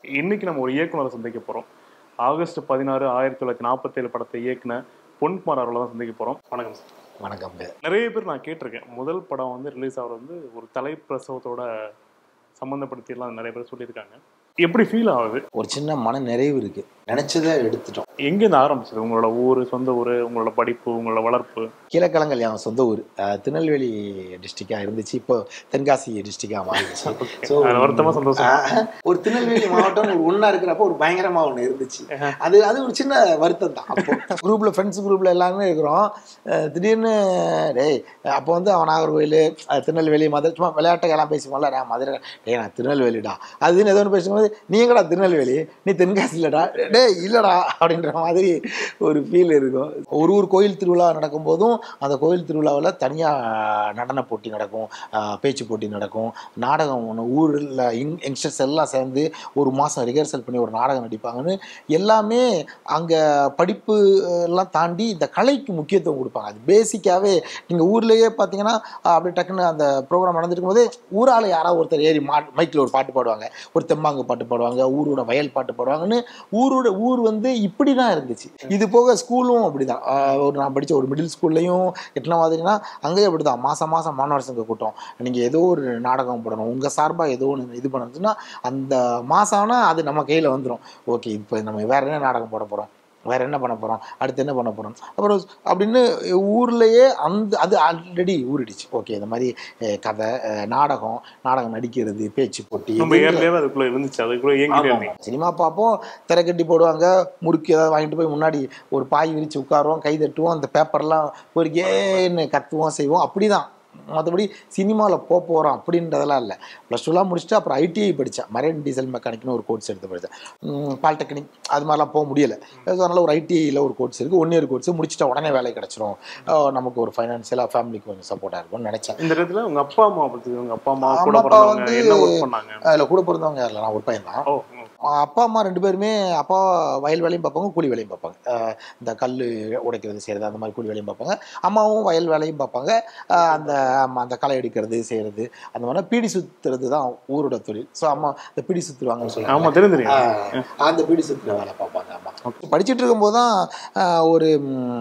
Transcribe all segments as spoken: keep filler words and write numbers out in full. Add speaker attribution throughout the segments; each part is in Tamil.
Speaker 1: இன்னைக்கு நம்ம ஒரு இயக்குனரை சந்திக்க போகிறோம். ஆகஸ்ட் பதினாறு ஆயிரத்தி தொள்ளாயிரத்தி நாற்பத்தேழு படத்தை இயக்குன பொன்குமார் அவர்களை தான் சந்திக்க போகிறோம். வணக்கம் சார்.
Speaker 2: வணக்கம்.
Speaker 1: நிறைய பேர் நான் கேட்டிருக்கேன், முதல் படம் வந்து ரிலீஸ் ஆகிறது வந்து ஒரு தலைப்பிரசவத்தோட சம்மந்தப்படுத்திலாம் நிறைய பேர் சொல்லியிருக்காங்க. எப்படி ஃபீல் ஆகுது?
Speaker 2: ஒரு சின்ன மன நிறைவு இருக்கு. நினைச்சதை எடுத்துட்டோம்.
Speaker 1: எங்கேருந்து ஆரம்பிச்சது உங்களோட ஊர், சொந்த ஊர், உங்களோட படிப்பு, உங்களோட வளர்ப்பு?
Speaker 2: கீழக்கிழங்கல் என் சொந்த ஊர் திருநெல்வேலி டிஸ்ட்ரிக்டாக இருந்துச்சு. இப்போ தென்காசி டிஸ்ட்ரிக்டாக மாறிடுச்சு. ஸோ
Speaker 1: வருத்தமாக சந்தோஷம்.
Speaker 2: ஒரு திருநெல்வேலி மாவட்டம் ஒரு ஒன்றா இருக்கிறப்போ ஒரு பயங்கரமாக ஒன்று இருந்துச்சு. அது அது ஒரு சின்ன வருத்தம் தான். அப்போ குரூப்பில் ஃப்ரெண்ட்ஸ் குரூப்பில் எல்லாருமே இருக்கிறோம். திடீர்னு டேய் அப்போ வந்து அவன் நாகர்கோவில் திருநெல்வேலி மதுரை சும்மா விளையாட்டுக்கெல்லாம் பேசிக்கோங்களா, நான் மதுரை டே நான் திருநெல்வேலிடா அதுன்னு ஏதோ ஒன்று பேசும்போது நீ எங்கடா திருநெல்வேலி, நீ தென்காசி இல்லடா, டே இல்லடா அப்படின்ற மாதிரி ஒரு ஃபீல் இருக்கும். ஒரு ஊர் கோயில் திருவிழா நடக்கும் போதும் அந்த கோயில் திருவிழாவில் தனியாக நடன போட்டி நடக்கும், பேச்சு போட்டி நடக்கும், நாடகம் ஒன்று ஊரில் யங் யங்ஸ்டர்ஸ் எல்லாம் சேர்ந்து ஒரு மாதம் ரிஹர்சல் பண்ணி ஒரு நாடகம் நடிப்பாங்கன்னு எல்லாமே அங்கே படிப்பு எல்லாம் தாண்டி இந்த கலைக்கு முக்கியத்துவம் கொடுப்பாங்க. அது பேசிக்காகவே நீங்கள் ஊர்லேயே பார்த்தீங்கன்னா அப்படி டக்குன்னு அந்த ப்ரோக்ராம் நடந்துருக்கும் போதே ஊரால் யாராவது ஒருத்தர் ஏறி மா மைக்கில் ஒரு பாட்டு பாடுவாங்க, ஒரு தெம்மாங்கு பாட்டு பாடுவாங்க, ஊரோட வயல் பாட்டு பாடுவாங்கன்னு ஊரோட ஊர் வந்து இப்படி தான் இருந்துச்சு. இது போக ஸ்கூலும் அப்படி தான். ஒரு நான் படித்த ஒரு மிடில் ஸ்கூல்லையும் எத்தனை மாதிரினா அங்கேயும் அப்படி தான். மாதம் மாதம் மாணவர் சங்க கூட்டம், நீங்கள் ஏதோ ஒரு நாடகம் போடணும், உங்கள் சார்பாக ஏதோ ஒன்று இது பண்ணணும்னா அந்த மாதம் ஆனால் அது நம்ம கையில் வந்துடும். ஓகே இப்போ நம்ம வேறு என்ன நாடகம் போட போகிறோம், வேறு என்ன பண்ண போகிறோம், அடுத்து என்ன பண்ண போகிறோம் அப்புறம் அப்படின்னு ஊர்லேயே அந்த அது ஆல்ரெடி ஊறிடுச்சு. ஓகே இந்த மாதிரி கதை, நாடகம், நாடகம் நடிக்கிறது, பேச்சு போட்டி சினிமா பார்ப்போம். திரைக்கட்டி போடுவாங்க, முறுக்கு ஏதாவது வாங்கிட்டு போய் முன்னாடி ஒரு பாய் விரித்து உட்காருவோம், கை தட்டுவோம், அந்த பேப்பர்லாம் பொறுக்கேன்னு கத்துவோம் செய்வோம். அப்படி தான். மற்றபடி சினிமாவில் போக போகிறோம் அப்படின்றதெல்லாம் இல்லை. ப்ளஸ் டூலாம் முடிச்சுட்டு அப்புறம் ஐடிஐ படித்தேன். மரைன் டீசல் மெக்கானிக்னு ஒரு கோர்ஸ் எடுத்து படித்தேன். பாலிடெக்னிக் அது மாதிரிலாம் போக முடியலை. அதனால் ஒரு ஐடிஐயில் ஒரு கோர்ஸ் இருக்குது, ஒன் இயர் கோர்ஸ் முடிச்சுட்டா உடனே வேலை கிடச்சிரும், நமக்கு ஒரு ஃபைனான்சியலாக ஃபேமிலிக்கு கொஞ்சம் சப்போர்ட்டாக இருக்கும்னு நினச்சேன்.
Speaker 1: இந்த இடத்துல உங்கள் அப்பா அம்மா பற்றி உங்கள் அப்பா அம்மா
Speaker 2: அம்மா அப்பா வந்து அதில் கூட பிறந்தவங்க யாரில் நான் ஒரு பையன் தான். அப்பா அம்மா ரெண்டு பேருமே அப்பா வயல் வேலையும் பார்ப்பாங்க, கூலி வேலையும் பார்ப்பாங்க. இந்த கல் உடைக்கிறது செய்கிறது அந்த மாதிரி கூலி வேலையும் பார்ப்பாங்க. அம்மாவும் வயல் வேலையும் பார்ப்பாங்க. அந்த அந்த களை எடுக்கிறது செய்கிறது அந்த மாதிரி பீடி சுற்றுறது தான் ஊரோட தொழில். ஸோ அம்மா இந்த பீடி சுற்றுவாங்கன்னு சொல்லுவாங்க, அந்த பீடி சுற்றுற வேலை பார்ப்பாங்க அம்மா. படிச்சுட்டு இருக்கும்போது தான் ஒரு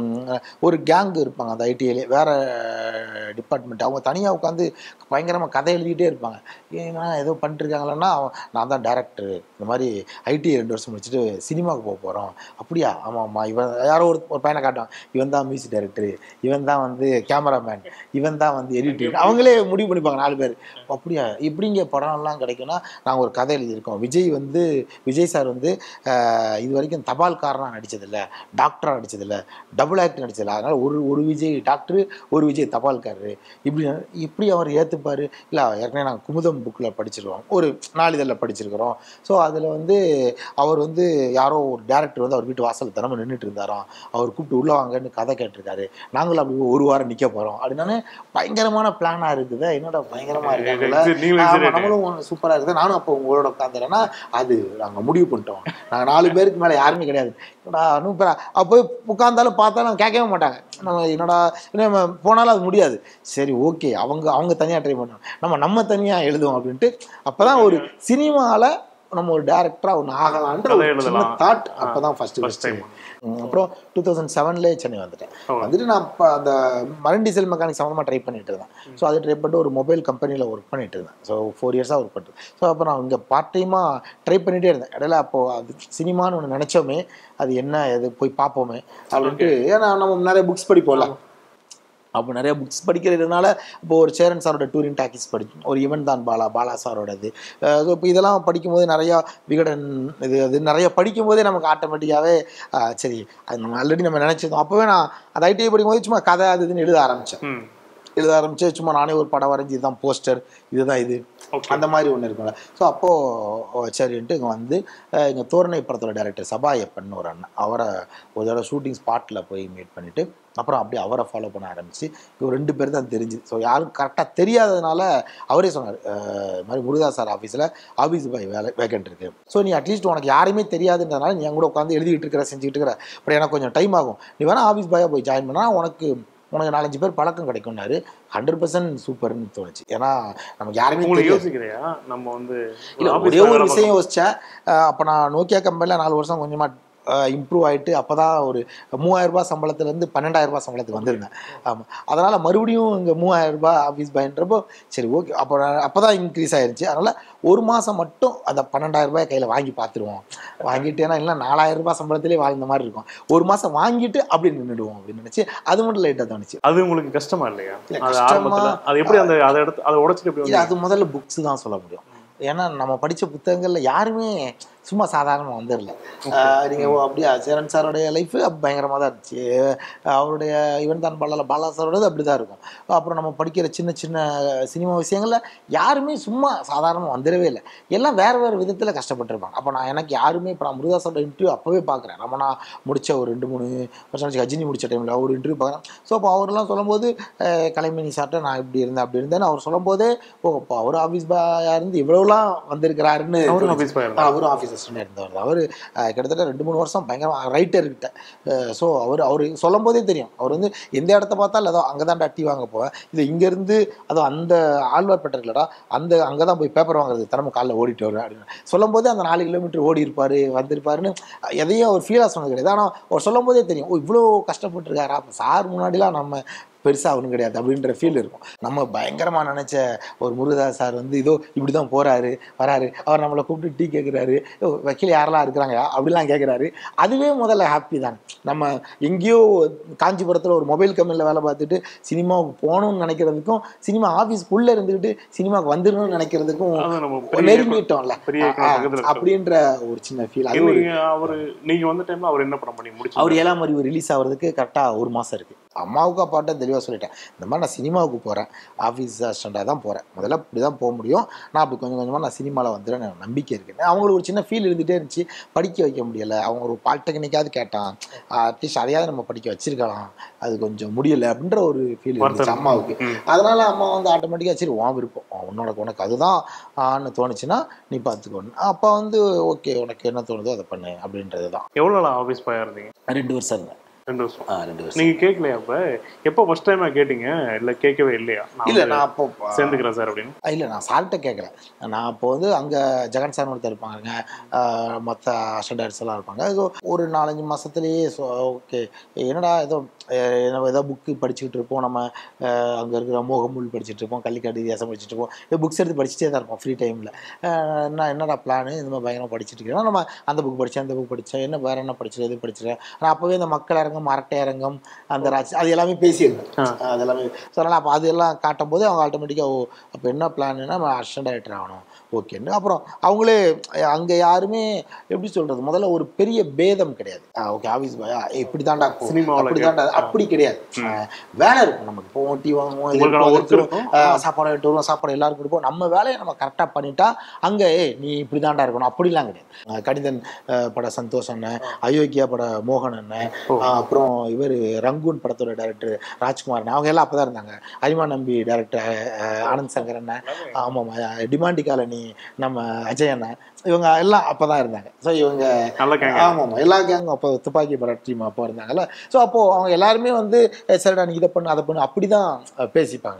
Speaker 2: ஒரு கேங் இருப்பாங்க அந்த ஐடிஐலே, வேறு டிபார்ட்மெண்ட். அவங்க தனியாக உட்காந்து பயங்கரமாக கதை எழுதிக்கிட்டே இருப்பாங்க. ஏன்னா ஏதோ பண்ணிட்டுருக்காங்களன்னா நான் தான் டேரக்டர், இந்த மாதிரி ஐடிஐ ரெண்டு வருஷம் முடிச்சுட்டு சினிமாவுக்கு போக போகிறோம். அப்படியா? ஆமாம் ஆமாம். இவன் யாரோ ஒரு ஒரு பையனை காட்டுவான், இவன் தான் மியூசிக் டைரக்டர், இவன் தான் வந்து கேமராமேன், இவன் தான் வந்து எடிட்டர். அவங்களே முடிவு பண்ணிப்பாங்க நாலு பேர். அப்படியா இப்படிங்க படம்லாம் கிடைக்கும்னா நாங்கள் ஒரு கதை எழுதியிருக்கோம். விஜய் வந்து விஜய் சார் வந்து இது வரைக்கும் தபால்காரனாக நடித்ததில்லை, டாக்டராக நடித்ததில்லை, டபுள் ஆக்ட் நடித்ததில்லை. அதனால் ஒரு ஒரு விஜய் டாக்டரு, ஒரு விஜய் தபால்காரரு, இப்படி இப்படி அவர் ஏற்றுப்பார். இல்லை ஏற்கனவே நாங்கள் குமுதம் புக்கில் படிச்சிருக்கோம், ஒரு நாளிதழில் படிச்சிருக்கிறோம். ஸோ அதில் வந்து அவர் வந்து யாரோ ஒரு டேரக்டர் வந்து அவர் வீட்டு வாசல் தினமும் நின்றுட்டு இருந்தாராம், அவர் கூப்பிட்டு உள்ள வாங்கன்னு கதை கேட்டிருக்காரு, நாங்களும் அப்படி ஒரு வாரம் நிற்க போகிறோம் அப்படின்னானே பயங்கரமான பிளானாக இருக்குது. என்னோட பயங்கரமாக இருக்காங்கல்ல, நம்மளும் சூப்பராக இருக்குது. நானும் அப்போ உங்களோட உட்காந்துறேன்னா அது நாங்கள் முடிவு பண்ணிட்டோம். நாங்கள் நாலு பேருக்கு மேலே யாருமே கிடையாது. என்னடா அனுப்புறா அப்போ உட்காந்தாலும் பார்த்தாலும் கேட்கவே மாட்டாங்க. நம்ம என்னடா நம்ம போனாலும் அது முடியாது. சரி ஓகே அவங்க அவங்க தனியாக ட்ரை பண்ணோம், நம்ம நம்ம தனியாக எழுதுவோம் அப்படின்ட்டு. அப்போ தான் ஒரு சினிமாவில் நம்ம ஒரு டேரக்டராக ஒன்று ஆகலான்ற ஒரு சின்ன தாட் அப்போ தான் ஃபஸ்ட்டு ஃபஸ்ட் டைம். அப்புறம் டூ தௌசண்ட் செவன்லேயே சென்னை வந்துட்டேன். வந்துட்டு நான் இப்போ அந்த மரைன் டீசல் மெக்கானிக் சம்மந்தமாக ட்ரை பண்ணிட்டு இருந்தேன். ஸோ அதை ட்ரை பண்ணிட்டு ஒரு மொபைல் கம்பெனியில் ஒர்க் பண்ணிட்டு இருந்தேன். ஸோ ஃபோர் இயர்ஸாக ஒர்க் பண்ணிட்டு. ஸோ அப்போ நான் இங்கே பார்ட் டைமாக ட்ரை பண்ணிகிட்டே இருந்தேன். இடையில அப்போது அது சினிமான்னு ஒன்று நினச்சோமே, அது என்ன எது போய் பார்ப்போமே அப்படின்ட்டு. ஏன்னா நம்ம நிறைய புக்ஸ் படிப்போம்ல, அப்போ நிறைய புக்ஸ் படிக்கிறதுனால இப்போ ஒரு சேரன் சாரோட டூரிங் டாக்கிஸ் படிக்கும், ஒரு இவன் தான் பாலா பாலா சாரோடது. ஸோ இப்போ இதெல்லாம் படிக்கும்போது நிறையா விகடன் இது அது நிறைய படிக்கும்போதே நமக்கு ஆட்டோமேட்டிக்காகவே சரி அது நம்ம ஆல்ரெடி நம்ம நினச்சிருந்தோம். அப்போவே நான் அந்த ஐடிஐ படிக்கும்போது சும்மா கதை அது இதுன்னு எழுத ஆரம்பித்தேன். எழுத ஆரம்பித்து சும்மா நானே ஒரு படம் வரைஞ்சி இதுதான் போஸ்டர், இதுதான் இது அந்த மாதிரி ஒன்று இருக்கும்ல. ஸோ அப்போது சரின்ட்டு இங்கே வந்து இங்கே தோரணை படத்தோட டைரக்டர் சபாயப்பன் ஒரு அண்ணன், அவரை ஒரு தடவை ஷூட்டிங் ஸ்பாட்டில் போய் மீட் பண்ணிவிட்டு அப்புறம் அப்படி அவரை ஃபாலோ பண்ண ஆரம்பிச்சு இவர் ரெண்டு பேர் தான் தெரிஞ்சு. ஸோ யாரும் கரெக்டாக தெரியாததுனால அவரே சொன்னார், இது மாதிரி முருகதாஸ் சார் ஆஃபீஸில் ஆஃபீஸ் பாய் வேலை வேக்கண்ட் இருக்குது. ஸோ நீ அட்லீஸ்ட் உனக்கு யாருமே தெரியாதுன்றதுனால நீ கூட உட்காந்து எழுதிக்கிட்டு இருக்கிற செஞ்சுக்கிட்டு இருக்கிற, அப்புறம் எனக்கு கொஞ்சம் டைம் ஆகும், நீ வேணால் ஆஃபீஸ் பாயாக போய் ஜாயின் பண்ணால் உனக்கு உனக்கு நாலஞ்சு பேர் பழக்கம் கிடைக்கும்னாரு. ஹண்ட்ரட் பர்சன்ட் சூப்பர்னு தோணுச்சு. ஏன்னா நமக்கு யாருமே
Speaker 1: யோசிக்கிறையா நம்ம வந்து
Speaker 2: இல்லை ஒரே ஒரு விஷயம் யோசித்தேன். அப்போ நான் நோக்கியா கம்பெனியில் நாலு வருஷம் கொஞ்சமாக இம்ப்ரூவ் ஆகிட்டு அப்போ தான் ஒரு மூவாயிரம் ரூபாய் சம்பளத்துலேருந்து பன்னெண்டாயிரம் ரூபாய் சம்பளத்துக்கு வந்திருந்தேன். ஆமாம், அதனால் மறுபடியும் இங்கே மூவாயிரம் ரூபாய் ஆஃபீஸ் பாயின்றப்போ சரி ஓகே அப்போ அப்போ தான் இன்க்ரீஸ் ஆகிருச்சு. அதனால் ஒரு மாதம் மட்டும் அந்த பன்னெண்டாயிரம் ரூபாய் கையில் வாங்கி பார்த்துருவோம். வாங்கிட்டு ஏன்னா இல்லை நாலாயிரம் ரூபாய் சம்பளத்திலே வாழ்ந்த மாதிரி இருக்கும். ஒரு மாதம் வாங்கிட்டு அப்படி நின்றுடுவோம் அப்படின்னு நினச்சி அது மட்டும் லைட்டாக தோணுச்சு.
Speaker 1: அது உங்களுக்கு கஷ்டமா இல்லையா? கஷ்டமா அது எப்படி அந்த அதை எடுத்து அதை உடச்சிட்டு
Speaker 2: இல்லை அது முதல்ல புக்ஸ் தான் சொல்ல முடியும். ஏன்னா நம்ம படித்த புத்தகங்களில் யாருமே சும்மா சாதாரணமாக வந்துடல. நீங்கள் அப்படியே சேரன் சாரோடைய லைஃபு பயங்கரமாக தான் இருந்துச்சு. அவருடைய இவன் தான் பாலால பாலா சாரோடது அப்படி தான் இருக்கும். அப்புறம் நம்ம படிக்கிற சின்ன சின்ன சினிமா விஷயங்களில் யாருமே சும்மா சாதாரணமாக வந்துடவே இல்லை. எல்லாம் வேறு வேறு விதத்தில் கஷ்டப்பட்டுருப்பாங்க. அப்போ நான் எனக்கு யாருமே இப்போ நான் முருகதாஸோட இன்டர்வியூ அப்போவே பார்க்குறேன். நம்ம நான் முடித்த ஒரு ரெண்டு மூணு வருஷம் கஜினி முடித்த டைமில் ஒரு இன்டர்வியூ பார்க்குறேன். ஸோ அப்போ அவரெல்லாம் சொல்லும்போது கலைமணி சார்ட்ட நான் இப்படி இருந்தேன் அப்படி இருந்தேன்னு அவர் சொல்லும்போதே ஓ அப்போ அவர் ஆஃபீஸ் பாயாக இருந்து இவ்வளோலாம் வந்திருக்கிறாருன்னு. அவரும் ஆஃபீஸ் அவரும் ஆஃபீஸ் இருந்தவர். அவர் கிட்டத்தட்ட ரெண்டு மூணு வருஷம் பயங்கரமாக ரைட்டர்கிட்ட. ஸோ அவர் அவர் சொல்லும் போதே தெரியும் அவர் வந்து எந்த இடத்த பார்த்தாலும் ஏதோ அங்கே தான் டட்டி வாங்க போவேன். இது இங்கேருந்து அதோ அந்த ஆழ்வார்பேட்டை இல்லடா அந்த அங்கே தான் போய் பேப்பர் வாங்குறது தினமும் காலைல ஓடிட்டு வருவேன் அப்படின்னு சொல்லும் போதே அந்த நாலு கிலோமீட்டர் ஓடி இருப்பார் வந்திருப்பாருன்னு எதையும் அவர் ஃபீலாக சொன்னது கிடையாது. ஆனால் அவர் சொல்லும் போதே தெரியும் ஓ இவ்வளோ கஷ்டப்பட்டுருக்காரா. அப்போ சார் முன்னாடிலாம் நம்ம பெருசாக ஒன்றும் கிடையாது அப்படின்ற ஃபீல் இருக்கும். நம்ம பயங்கரமாக நினச்ச ஒரு முருகதாஸ் சார் வந்து இதோ இப்படி தான் போகிறாரு வராரு, அவர் நம்மளை கூப்பிட்டு டீ கேட்குறாரு, வக்கீல் யாரெல்லாம் இருக்கிறாங்க அப்படிலாம் கேட்குறாரு. அதுவே முதல்ல ஹாப்பி தான். நம்ம எங்கேயோ காஞ்சிபுரத்தில் ஒரு மொபைல் கம்பெனியில் வேலை பார்த்துட்டு சினிமாவுக்கு போகணும்னு நினைக்கிறதுக்கும் சினிமா ஆஃபீஸ்க்குள்ளே இருந்துக்கிட்டு சினிமாவுக்கு வந்துடணும்னு நினைக்கிறதுக்கும் நெருங்கிட்டோம்ல அப்படின்ற ஒரு சின்ன ஃபீல். அது
Speaker 1: அவர் நீங்கள் வந்த டைமில் அவர் என்ன படம் பண்ணி முடிச்சு
Speaker 2: அவர் ஏழாம் அறிவு ரிலீஸ் ஆகிறதுக்கு கரெக்டாக ஒரு மாதம் இருக்குது. அம்மாவுக்கு அப்பாட்ட தெளிவாக சொல்லிட்டேன் இந்த மாதிரி நான் சினிமாவுக்கு போகிறேன் ஆஃபீஸ் அசிஸ்டண்டாக தான் போகிறேன். முதல்ல இப்படி தான் போக முடியும். நான் அப்படி கொஞ்சம் கொஞ்சமாக நான் சினிமாவில் வந்துடுறேன் எனக்கு நம்பிக்கை இருக்குது. அவங்களுக்கு ஒரு சின்ன ஃபீல் இருந்துகிட்டே இருந்துச்சு. படிக்க வைக்க முடியலை. அவங்க ஒரு பாலிடெக்னிக்காவது கேட்டான் அட்லீஸ்ட் அதையாவது நம்ம படிக்க வச்சிருக்கலாம். அது கொஞ்சம் முடியலை அப்படின்ற ஒரு ஃபீல் இருந்துச்சு அம்மாவுக்கு. அதனால் அம்மா வந்து ஆட்டோமேட்டிக்காக சரி உன் விருப்பம் உன்னோட உனக்கு அதுதான் ஆன்னு தோணுச்சுன்னா நீ பார்த்துக்கோன்னு. அப்போ வந்து ஓகே உனக்கு என்ன தோணுதோ அதை பண்ணு அப்படின்றது தான்.
Speaker 1: எவ்வளோ நாள் ஆஃபீஸ் போயா இருந்தீங்க?
Speaker 2: ரெண்டு வருஷம் இருந்தேன்.
Speaker 1: ரெண்டு வருஷம் ரெண்டு வருஷம் நீங்கள் கேட்கலையா? அப்போ எப்போ ஃபர்ஸ்ட் டைமாக கேட்டீங்க? இல்லை கேட்கவே இல்லையா?
Speaker 2: இல்லை நான் அப்போ
Speaker 1: சேர்ந்துக்கிறேன் சார் அப்படின்னு.
Speaker 2: இல்லை நான் சார்கிட்ட கேட்கல. நான் அப்போ வந்து அங்கே ஜெகன் சார் ஒருத்தர் இருப்பாங்க, மற்ற அசிஸ்டன்ட்ஸ் எல்லாம் இருப்பாங்க. ஸோ ஒரு நாலஞ்சு மாதத்துலேயே ஸோ ஓகே என்னடா ஏதோ நம்ம ஏதோ புக்கு படிச்சுக்கிட்டு இருப்போம். நம்ம அங்கே இருக்கிற மோகமுல் படிச்சுட்டு இருப்போம், கள்ளிக்காடு தேசம் படிச்சுட்டு இருப்போம். ஏதோ புக்ஸ் எடுத்து படிச்சுட்டே தான் இருப்போம் ஃப்ரீ டைமில். என்ன என்னடா பிளானு இந்த மாதிரி பயங்கரமாக படிச்சுட்டு இருக்கேன். நம்ம அந்த புக் படித்தேன் அந்த புக் படித்தேன் என்ன வேறு என்ன படிச்சுட்டு எது படிச்சுட்டேன். ஆனால் அப்போவே இந்த மக்கள் அரங்கம் அரட்டை அரங்கம் அந்த ராட்சி அது எல்லாமே பேசியிருந்தேன். அது எல்லாமே ஸோ அதனால் அப்போ அது எல்லாம் காட்டும் போது அவங்க ஆட்டோமேட்டிக்காக ஓ அப்போ என்ன பிளான்னா நம்ம அசிஸ்டன்ட் டைரக்டர் ஆகணும் ஓகேன்னு. அப்புறம் அவங்களே அங்கே யாருமே எப்படி சொல்கிறது முதல்ல ஒரு பெரிய பேதம் கிடையாது. ஓகே ஆஃபீஸ் பாயா இப்படி தாண்டா சினிமா அப்படி தாண்டா அப்படி கிடையாது. வேலை இருக்கும் நமக்கு இப்போ ஓட்டி வாங்குவோம் சாப்பாடு எடுத்து வருவோம் சாப்பாடு எல்லாருக்கும் கொடுப்போம். நம்ம வேலையை நம்ம கரெக்டாக பண்ணிட்டா அங்கே நீ இப்படி தாண்டா இருக்கணும் அப்படிலாம் கிடையாது. கணிதன் பட சந்தோஷ் அண்ணன், அயோக்கியா பட மோகன் அண்ணன், அப்புறம் இவர் ரங்கூன் படத்தோட டைரக்டர் ராஜ்குமார் அவங்க எல்லாம் அப்போ தான் இருந்தாங்க. அரிமா நம்பி டைரக்டர் ஆனந்த் சங்கர் அண்ணன், ஆமாம் டிமாண்டி காலனி நம்ம அஜய் அண்ணன் இவங்க எல்லாம் அப்போ தான் இருந்தாங்க. ஸோ இவங்க ஆமாம் எல்லா கேங்கும் அப்போ துப்பாக்கி பட டீம் அப்போ இருந்தாங்கல்ல. ஸோ அப்போது அவங்க எல்லாருமே வந்து சரிடா நீ இதை பண்ணு அதை பண்ணு அப்படி தான் பேசிப்பாங்க.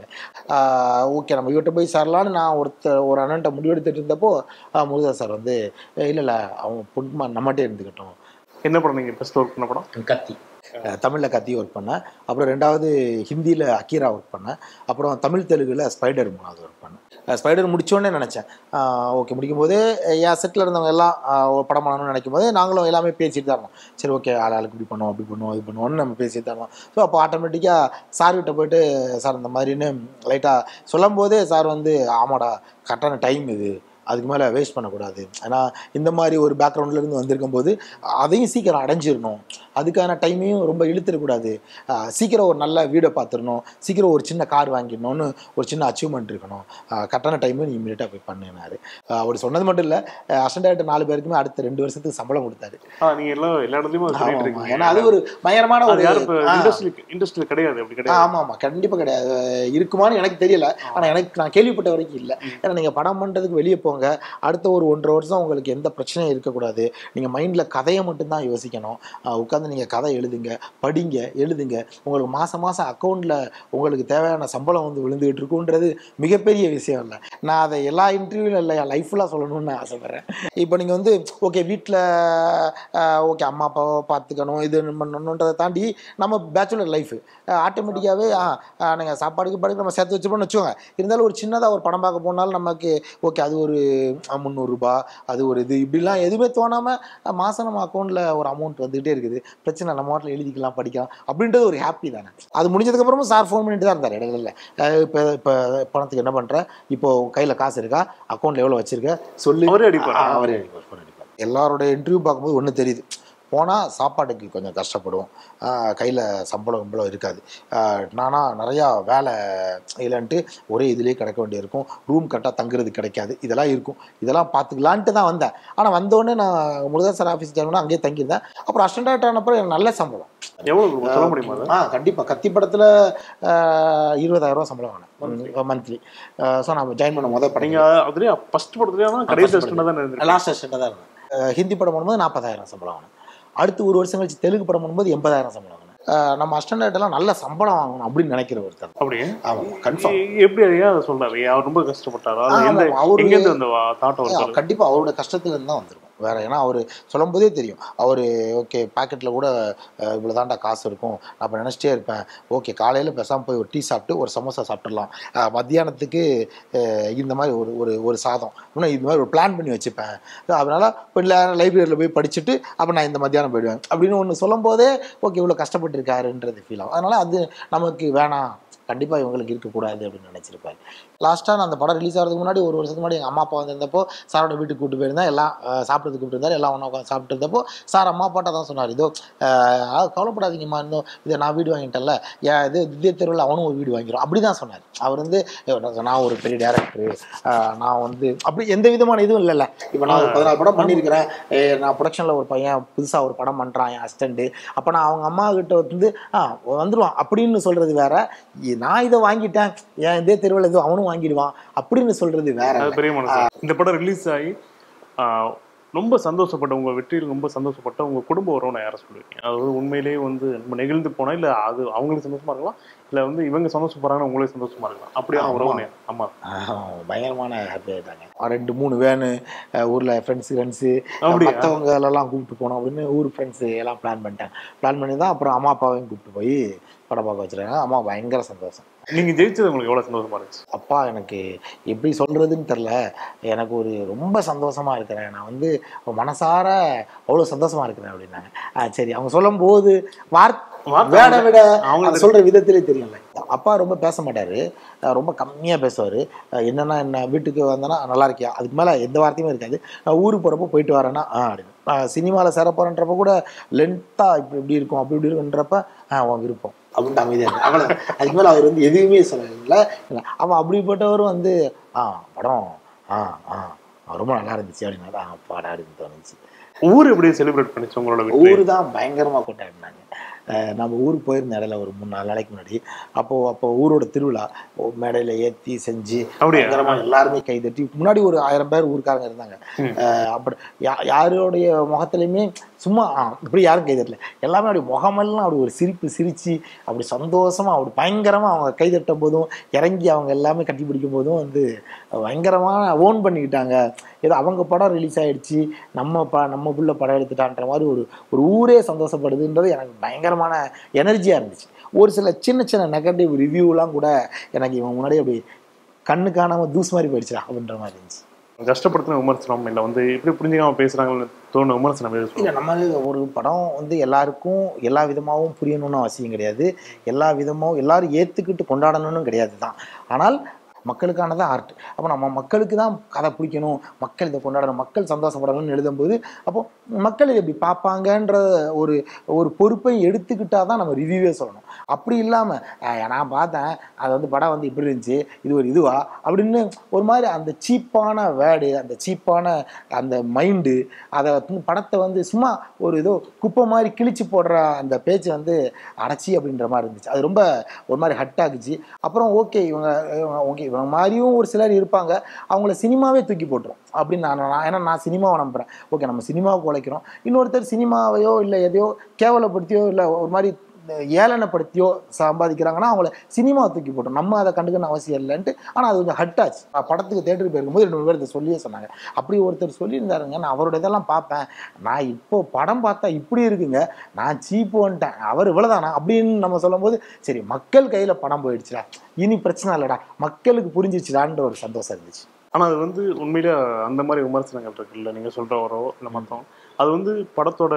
Speaker 2: ஓகே நம்ம இவர்கிட்ட போய் சாரலான்னு நான் ஒருத்தர் ஒரு அண்ணன்ட்ட முடிவெடுத்துட்டு இருந்தப்போ முருகதாஸ் சார் வந்து இல்லை இல்லை அவங்க பொண்ணுமா நம்மகிட்டே இருந்துக்கிட்டோம்.
Speaker 1: என்ன படம் நீங்கள் ஃபர்ஸ்ட் ஒர்க் பண்ண படம்?
Speaker 2: கத்தி. தமிழில் கத்தி ஒர்க் பண்ணேன். அப்புறம் ரெண்டாவது ஹிந்தியில் அக்கீரா ஒர்க் பண்ணேன். அப்புறம் தமிழ் தெலுங்கில் ஸ்பைடர் மூணாவது ஒர்க் பண்ணேன். ஸ்பைடர் முடித்தோடனே நினச்சேன் ஓகே முடிக்கும் போதே என் செட்டில் இருந்தவங்க எல்லாம் படம் பண்ணணும்னு நினைக்கும் போது நாங்களும் எல்லாமே பேசிட்டு தான் இருந்தோம். சரி ஓகே ஆள் ஆளுக்கு இப்படி பண்ணுவோம் அப்படி பண்ணுவோம் இது பண்ணுவோம்னு நம்ம பேசிட்டு தான் இருந்தோம். ஸோ அப்போ ஆட்டோமேட்டிக்காக சார்கிட்ட போய்ட்டு சார் இந்த மாதிரின்னு லைட்டாக சொல்லும் போதே சார் வந்து ஆமாடா கரெக்டான டைம் இது அதுக்கு மேலே வேஸ்ட் பண்ணக்கூடாது. ஏன்னா இந்த மாதிரி ஒரு பேக்ரவுண்ட்லேருந்து வந்திருக்கும் போது அதையும் சீக்கிரம் அடைஞ்சிடணும். அதுக்கான டைமையும் ரொம்ப இழுத்துடக்கூடாது. சீக்கிரம் ஒரு நல்ல வீடை பார்த்துடணும். சீக்கிரம் ஒரு சின்ன கார் வாங்கிடணும்னு ஒரு சின்ன அச்சீவ்மெண்ட் இருக்கணும். கரெக்டான டைமும் நீ இமீடியட்டாக போய் பண்ணினார். அவர் சொன்னது மட்டும் இல்லை அசிஸ்டன்ட் டைரக்டர் நாலு பேருக்குமே அடுத்த ரெண்டு வருஷத்துக்கு சம்பளம் கொடுத்தாரு. ஏன்னா அது ஒரு பயங்கரமான ஒரு
Speaker 1: இண்டஸ்ட்ரியில் கிடையாது.
Speaker 2: ஆமாம் ஆமாம் கண்டிப்பாக கிடையாது. இருக்குமான்னு எனக்கு தெரியல. ஆனால் எனக்கு நான் கேள்விப்பட்ட வரைக்கும் இல்லை. ஏன்னா நீங்கள் படம் பண்ணுறதுக்கு வெளியே போங்க அடுத்த ஒரு ஒன்றரை வருஷம் உங்களுக்கு எந்த பிரச்சனையும் இருக்கக்கூடாது. நீங்கள் மைண்டில் கதையை மட்டும்தான் யோசிக்கணும். உட்காந்து உட்காந்து நீங்கள் கதை எழுதுங்க, படிங்க, எழுதுங்க. உங்களுக்கு மாதம் மாதம் அக்கௌண்ட்டில் உங்களுக்கு தேவையான சம்பளம் வந்து விழுந்துகிட்டு இருக்குன்றது மிகப்பெரிய விஷயம் இல்லை. நான் அதை எல்லா இன்டர்வியூவில் இல்லை, என் லைஃப்லாம் சொல்லணும்னு நான் ஆசைப்பட்றேன். இப்போ நீங்கள் வந்து ஓகே வீட்டில் ஓகே அம்மா அப்பாவை பார்த்துக்கணும், இது பண்ணணுன்றதை தாண்டி நம்ம பேச்சுலர் லைஃபு ஆட்டோமேட்டிக்காகவே நீங்கள் சாப்பாடுக்கு படுக்க நம்ம சேர்த்து வச்சுப்போம்னு வச்சுக்கோங்க. இருந்தாலும் ஒரு சின்னதாக ஒரு படம் பார்க்க போனாலும் நமக்கு ஓகே அது ஒரு முந்நூறுரூபா, அது ஒரு இது இப்படிலாம் எதுவுமே தோணாமல் மாதம் நம்ம அக்கௌண்ட்டில் ஒரு அமௌண்ட் வந்துகிட்டே இருக்குது. பிரச்சனை நம்ம வாட்டில் எழுதிக்கலாம், படிக்கலாம் அப்படின்றது ஒரு ஹாப்பி தானே. அது முடிஞ்சதுக்கப்புறமும் சார் ஃபோன் பண்ணிட்டு தான் இருந்தார் இடையில. இப்போ இப்போ பணத்துக்கு என்ன பண்ணுற, இப்போது கையில் காசு இருக்கா, அக்கௌண்ட்டில் எவ்வளோ வச்சுருக்க சொல்லி அவரே அடிப்பார். அவரே அடிப்பார் ஃபோன் அடிப்பார். எல்லாரோட இன்டர்வியூ பார்க்கும்போது ஒன்று தெரியுது, போனால் சாப்பாட்டுக்கு கொஞ்சம் கஷ்டப்படுவோம், கையில் சம்பளம் சம்பளம் இருக்காது. நானா நிறையா வேலை இல்லைன்ட்டு ஒரே இதுலேயே கிடக்க வேண்டியிருக்கும், ரூம் கரெக்டாக தங்குறது கிடைக்காது, இதெல்லாம் இருக்கும். இதெல்லாம் பார்த்துக்கலான்ட்டு தான் வந்தேன். ஆனால் வந்தோடனே நான் முருகதாஸ் சார் ஆஃபீஸ் ஜாயின் அங்கேயே தங்கியிருந்தேன். அப்புறம் அசிஸ்டன்ட் ஆனப்பறம் எனக்கு நல்ல சம்பளம்.
Speaker 1: எவ்வளோ சொல்ல முடியுமா?
Speaker 2: ஆ கண்டிப்பாக. கத்தி படத்தில் இருபதாயிரம் ரூபா சம்பளம் வாங்கினேன் மந்த்லி. ஸோ நான் ஜாயின் பண்ண முதல் படம்
Speaker 1: அதுலேயே ஃபஸ்ட் படத்துலேயே கடைசி அசிஸ்டண்டாக தான் இருந்தேன்.
Speaker 2: லாஸ்ட் அசிஸ்டண்டாக தான் இருந்தேன். ஹிந்தி படம் பண்ணும்போது நாற்பதாயிரம் சம்பளம் வாங்கினேன். அடுத்து ஒரு வருஷம் கழிச்சு தெலுங்கு படம் பண்ணும்போது எண்பதாயிரம் சம்பளம் வாங்கினேன். நம்ம அசிஸ்டன்ட்லாம் நல்ல சம்பளம் வாங்கணும் அப்படின்னு நினைக்கிற ஒருத்தர்.
Speaker 1: அப்படியே?
Speaker 2: ஆமாம் கன்ஃபார்ம்.
Speaker 1: எப்படி ஐயா அதை சொல்கிறாரு? அவர் ரொம்ப கஷ்டப்பட்டாரா? அவரு
Speaker 2: கண்டிப்பாக அவரோட கஷ்டத்துலேருந்து தான் வந்துருக்கும் வேற. ஏன்னா அவர் சொல்லும் போதே தெரியும், அவர் ஓகே பாக்கெட்டில் கூட இவ்வளோ தாண்டா காசு இருக்கும், நான் அப்போ நினச்சிட்டே இருப்பேன், ஓகே காலையில் பேசாமல் போய் ஒரு டீ சாப்பிட்டு ஒரு சமோசா சாப்பிட்றலாம், மத்தியானத்துக்கு இந்த மாதிரி ஒரு ஒரு ஒரு சாதம் இன்னும் இது மாதிரி ஒரு பிளான் பண்ணி வச்சுப்பேன், அதனால் இப்போ இல்லை லைப்ரரியில் போய் படிச்சுட்டு அப்போ நான் இந்த மத்தியானம் போயிடுவேன் அப்படின்னு ஒன்று சொல்லும் போதே ஓகே இவ்வளோ கஷ்டப்பட்டுருக்காருன்றது ஃபீல் ஆகும். அதனால் அது நமக்கு வேணாம், கண்டிப்பாக இவங்களுக்கு இருக்கக்கூடாது அப்படின்னு நினச்சிருப்பாரு. லாஸ்ட்டாக நான் அந்த படம் ரிலீஸ் ஆகிறதுக்கு முன்னாடி ஒரு வருஷத்துக்கு முன்னாடி எங்கள் அம்மா அப்பா வந்திருந்தப்போ சாரோட வீட்டுக்கு கூப்பிட்டு போயிருந்தேன். எல்லாம் சாப்பிட்றதுக்கு கூப்பிட்டு இருந்தார். எல்லாம் ஒன்றா உட்காந்து சாப்பிட்டு இருந்தப்போ சார் அம்மா அப்பாட்ட தான் சொன்னார், இதோ கவலைப்படாதீங்கம்மா, இருந்தோம் இதை நான் வீடு வாங்கிட்டேன்ல, ஏன் இது இதே தெருவில் அவனும் ஒரு வீடு வாங்கிடும் அப்படி தான் சொன்னார். அவர் வந்து நான் ஒரு பெரிய டேரக்டரு, நான் வந்து அப்படி எந்த விதமான இதுவும் இல்லைல்ல. இப்போ நான் ஒரு பதினாலு படம் பண்ணியிருக்கிறேன், நான் ப்ரொடக்ஷனில் ஒரு பையன் புதுசாக ஒரு படம் பண்ணுறான் என் அசிஸ்டண்ட்டு, அப்போ நான் அவங்க அம்மா கிட்ட வந்து ஆ வந்துடுவான் அப்படின்னு சொல்கிறது வேற, நான் இதை வாங்கிட்டேன் ஏன் இதே தெருவில் எதுவும் அவனும் வாங்கிடுவான் அப்படின்னு சொல்றது வேற.
Speaker 1: பெரிய மனசு. இந்த படம் ரிலீஸ் ஆகி ரொம்ப சந்தோஷப்பட்ட, உங்க வெற்றியில் ரொம்ப சந்தோஷப்பட்ட உங்க குடும்ப உறவுன்னு யாரை சொல்லுவீங்க? அதாவது உண்மையிலேயே வந்து நம்ம நெகிழ்ந்து போனா இல்லை அது அவங்களுக்கு சந்தோஷமா இருக்கலாம், இல்லை வந்து இவங்க சந்தோஷப்படுறாங்க உங்களுக்கு சந்தோஷமா இருக்கலாம், அப்படியான உறவு? அம்மா
Speaker 2: பயங்கரமான ஹாப்பி ஆகிட்டாங்க. ரெண்டு மூணு வேனு ஊரில் ஃப்ரெண்ட்ஸு ஃப்ரெண்ட்ஸு மற்றவங்க எல்லாம் கூப்பிட்டு போனோம் அப்படின்னு ஊர் ஃப்ரெண்ட்ஸு எல்லாம் பிளான் பண்ணிட்டாங்க. பிளான் பண்ணி தான் அப்புறம் அம்மா அப்பாவையும் கூப்பிட்டு போய் படம் பார்க்க வச்சுருக்காங்க. அம்மா பயங்கர சந்தோஷம்.
Speaker 1: நீங்கள் ஜெயிச்சது உங்களுக்கு எவ்வளோ சந்தோஷமா இருந்துச்சு?
Speaker 2: அப்பா எனக்கு எப்படி சொல்கிறதுன்னு தெரில, எனக்கு ஒரு ரொம்ப சந்தோஷமாக இருக்கிறேன், நான் வந்து மனசார அவ்வளோ சந்தோஷமாக இருக்கிறேன் அப்படின்னாங்க. சரி அவங்க சொல்லும் போது வார்த்தை வேட விட அவங்க சொல்கிற விதத்திலே தெரியல. அப்பா ரொம்ப பேச மாட்டார், ரொம்ப கம்மியாக பேசுவார். என்னென்னா என்ன வீட்டுக்கு வந்தேன்னா நல்லா இருக்கியா, அதுக்கு மேலே எந்த வார்த்தையுமே இருக்காது. நான் ஊருக்கு போகிறப்போ போயிட்டு வரேன்னா ஆ அப்படின்னு, சினிமாவில் சேர போகிறேன்றப்ப கூட லென்த்தாக இப்படி இப்படி இருக்கும் அப்படி இப்படி இருக்குன்றப்ப ஆ அவன் விருப்பம் அப்படின்ட்டு அமைதியாக இருக்கு, அவ்வளோ. அதுக்கு மேலே அவர் வந்து எதுவுமே சொல்லலை. அவன் அப்படிப்பட்டவரும் வந்து ஆ படம் ஆ ஆ ரொம்ப நல்லா இருந்துச்சு அப்படின்னா ஆ பாடா அப்படின்னு தோணுச்சு.
Speaker 1: ஊர் எப்படி செலிப்ரேட் பண்ணிச்சு உங்களோட?
Speaker 2: ஊர் தான் பயங்கரமாக கொண்டாடினாங்க. நம்ம ஊருக்கு போயிருந்த இடையில ஒரு மூணு நாலு நாளைக்கு முன்னாடி, அப்போது அப்போ ஊரோட திருவிழா மேடையில் ஏற்றி செஞ்சு பயங்கரமாக எல்லாருமே கைதட்டி, முன்னாடி ஒரு ஆயிரம் பேர் ஊருக்காரங்க இருந்தாங்க. அப்படி யா யாரோடைய முகத்துலையுமே சும்மா இப்படி யாரும் கைதட்டல, எல்லாமே அப்படி முகமெல்லாம் அப்படி ஒரு சிரிப்பு சிரித்து அப்படி சந்தோஷமாக அப்படி பயங்கரமாக அவங்க கைதட்டும் போதும் இறங்கி அவங்க எல்லாமே கட்டி பிடிக்கும் போதும் வந்து பயங்கரமாக ஓன் பண்ணிக்கிட்டாங்க. ஏதோ அவங்க படம் ரிலீஸ் ஆகிடுச்சு, நம்ம ப நம்ம புள்ள படம் எடுத்துட்டான்ற மாதிரி ஒரு ஒரு ஊரே சந்தோஷப்படுதுன்றது எனக்கு பயங்கரமான எனர்ஜியாக இருந்துச்சு. ஒரு சில சின்ன சின்ன நெகட்டிவ் ரிவ்யூலாம் கூட எனக்கு இவன் முன்னாடி அப்படி கண்ணு காணாமல் தூசு மாதிரி போயிடுச்சா அப்படின்ற மாதிரி இருந்துச்சு.
Speaker 1: கஷ்டப்படுத்தின விமர்சனம் இல்லை வந்து இப்படி புரிஞ்சுக்காம பேசுகிறாங்கன்னு தோணு விமர்சனம்?
Speaker 2: இல்லை, நம்ம ஒரு படம் வந்து எல்லாருக்கும் எல்லா விதமாகவும் புரியணும்னு அவசியம் கிடையாது, எல்லா விதமாகவும் எல்லாரும் ஏற்றுக்கிட்டு கொண்டாடணும்னு கிடையாது தான். ஆனால் மக்களுக்கானது ஆர்ட். அப்போ நம்ம மக்களுக்கு தான் கதை பிடிக்கணும், மக்கள் இதை கொண்டாடணும், மக்கள் சந்தோஷப்படணும்னு எழுதும்போது அப்போ மக்கள் இதை எப்படி பார்ப்பாங்கன்ற ஒரு ஒரு பொறுப்பை எடுத்துக்கிட்டால் தான் நம்ம ரிவ்யூவே சொல்லணும். அப்படி இல்லாமல் நான் பார்த்தேன் அது வந்து படம் வந்து இப்படி இருந்துச்சு இது ஒரு இதுவா அப்படின்னு ஒரு மாதிரி அந்த சீப்பான வேர்டு, அந்த சீப்பான அந்த மைண்டு, அதை படத்தை வந்து சும்மா ஒரு ஏதோ குப்பை மாதிரி கிழிச்சு போடுற அந்த பேச்சு வந்து அடைச்சி அப்படின்ற மாதிரி இருந்துச்சு. அது ரொம்ப ஒரு மாதிரி ஹட் ஆகுச்சு. அப்புறம் ஓகே இவங்க ஓகே இவங்க இவங்க மாதிரியும் ஒரு சிலர் இருப்பாங்க, அவங்கள சினிமாவே தூக்கி போட்டுரும் அப்படின்னு நான் ஏன்னா நான் சினிமாவை நம்புகிறேன். ஓகே, நம்ம சினிமாவுக்கு உழைக்கிறோம், இன்னொருத்தர் சினிமாவையோ இல்லை எதையோ கேவலப்படுத்தியோ இல்லை ஒரு மாதிரி ஏளனப்படுத்தியோ சம்பாதிக்கிறாங்கன்னா அவங்கள சினிமா தூக்கி போட்டோம், நம்ம அதை கண்டுக்கணும் அவசியம் இல்லைன்ட்டு. ஆனால் அது கொஞ்சம் ஹட் ஆச்சு. படத்துக்கு தேட்டருக்கு போயிருக்கும்போது ரெண்டு மூணு பேர் இதை சொல்லியே சொன்னாங்க. அப்படி ஒருத்தர் சொல்லியிருந்தாருங்க, நான் அவரோட இதெல்லாம் பார்ப்பேன், நான் இப்போ படம் பார்த்தா இப்படி இருக்குங்க, நான் சீப்பு வந்துட்டேன், அவர் இவ்வளோதானா அப்படின்னு நம்ம சொல்லும் போது சரி மக்கள் கையில் படம் போயிடுச்சுடா, இனி பிரச்சனை இல்லைடா, மக்களுக்கு புரிஞ்சிச்சுடான்ற ஒரு சந்தோஷம் இருந்துச்சு. ஆனால்
Speaker 1: அது வந்து உண்மையிலே அந்த மாதிரி விமர்சனங்கள் இருக்குல்ல நீங்கள் சொல்கிற வரோ இல்லை மொத்தம், அது வந்து படத்தோட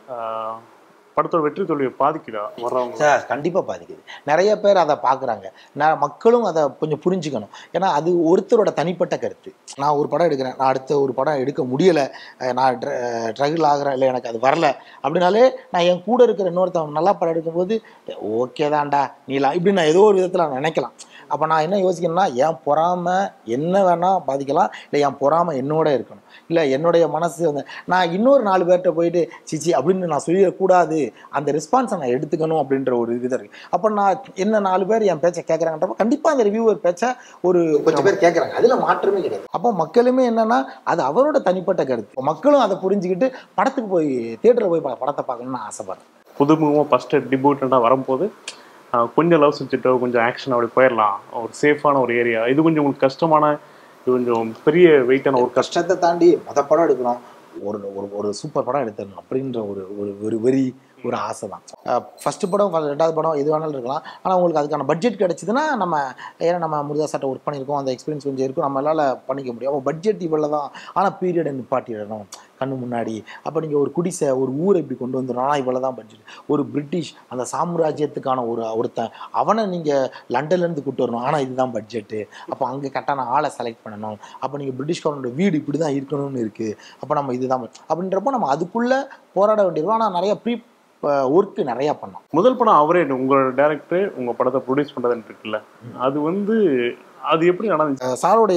Speaker 1: படத்தோட வெற்றி தோல்வியை பாதிக்குதா வர்றவங்க?
Speaker 2: சார் கண்டிப்பாக பாதிக்குது. நிறைய பேர் அதை பார்க்குறாங்க, நான் மக்களும் அதை கொஞ்சம் புரிஞ்சுக்கணும். ஏன்னா அது ஒருத்தரோட தனிப்பட்ட கருத்து. நான் ஒரு படம் எடுக்கிறேன், நான் அடுத்த ஒரு படம் எடுக்க முடியலை, நான் ட்ரகிள் ஆகிறேன், இல்லை எனக்கு அது வரல அப்படின்னாலே நான் என் கூட இருக்கிற இன்னொருத்தவங்க நல்லா படம் எடுக்கும்போது ஓகே தான்டா நீலாம் இப்படி நான் ஏதோ ஒரு விதத்தில் நான் நினைக்கலாம். அப்போ நான் என்ன யோசிக்கணும்னா, என் பொறாமை என்ன வேணால் பாதிக்கலாம், இல்லை என் பொறாமை என்னோட இருக்கணும், இல்லை என்னுடைய மனசு வந்து நான் இன்னொரு நாலு பேர்கிட்ட போயிட்டு சிச்சி அப்படின்னு நான் சொல்லிடக்கூடாது, அந்த ரெஸ்பான்ஸை நான் எடுத்துக்கணும் அப்படின்ற ஒரு விதம் இருக்குது. அப்போ நான் என்ன நாலு பேர் என் பேச்சை கேட்குறாங்கன்றப்ப கண்டிப்பாக அந்த ரிவ்யூவர் பேச்சை ஒரு கொஞ்சம் பேர் கேட்குறாங்க, அதில் மாற்றமே கிடையாது. அப்போ மக்களுமே என்னன்னா அது அவரோட தனிப்பட்ட கருத்து, மக்களும் அதை புரிஞ்சுக்கிட்டு படத்துக்கு போய் தியேட்டரில் போய் படத்தை பார்க்கணும்னு ஆசைப்படுறேன்.
Speaker 1: புதுமுகமாக ஃபஸ்ட்டு டிபியூட்டாக வரும்போது கொஞ்சம் லவ் செஞ்சுட்டோ கொஞ்சம் ஆக்ஷன் அப்படி போயிடலாம், ஒரு சேஃபான ஒரு ஏரியா, இது கொஞ்சம் உங்களுக்கு கஷ்டமான, இது கொஞ்சம் பெரிய வெயிட்டான ஒரு
Speaker 2: கஷ்டத்தை தாண்டி மொத படம் எடுக்கிறோம், ஒரு ஒரு ஒரு சூப்பர் படம் எடுத்துடணும் அப்படின்ற ஒரு ஒரு வெறி ஒரு ஆசை தான். ஃபஸ்ட்டு படம் ரெண்டாவது படம் எது வேணாலும் இருக்கலாம், ஆனால் உங்களுக்கு அதுக்கான பட்ஜெட் கிடச்சிதுன்னா நம்ம ஏன்னா நம்ம முருகாசாட்டை ஒர்க் பண்ணியிருக்கோம், அந்த எக்ஸ்பீரியன்ஸ் கொஞ்சம் இருக்கும், நம்மளால் பண்ணிக்க முடியும். அப்போ பட்ஜெட் இவ்வளோ தான், ஆனால் பீரியடை நிப்பாட்டிடணும் கண்ணு முன்னாடி. அப்போ நீங்கள் ஒரு குடிசை ஒரு ஊரை இப்படி கொண்டு வந்துடும், ஆனால் இவ்வளோ தான் பட்ஜெட். ஒரு பிரிட்டிஷ் அந்த சாம்ராஜ்யத்துக்கான ஒரு ஒருத்தன் அவனை நீங்கள் லண்டன்லேருந்து கூப்பிட்டு வரணும், ஆனால் இதுதான் பட்ஜெட்டு. அப்போ அங்கே கரெக்டான ஆளை செலக்ட் பண்ணணும், அப்போ நீங்கள் பிரிட்டிஷ்காரனோட வீடு இப்படி தான் இருக்கணும்னு இருக்குது, அப்போ நம்ம இதுதான் அப்படின்றப்போ நம்ம அதுக்குள்ளே போராட வேண்டியிருக்கோம். ஆனால் நிறைய ப்ரீ ஒர்க்கு நிறையா பண்ணோம்.
Speaker 1: முதல் படம் அவரே உங்களோட டேரக்டர் உங்கள் படத்தை ப்ரொடியூஸ் பண்ணுறதுன்னு இருக்குல்ல, அது வந்து அது எப்படி நடந்துச்சு?
Speaker 2: சாருடைய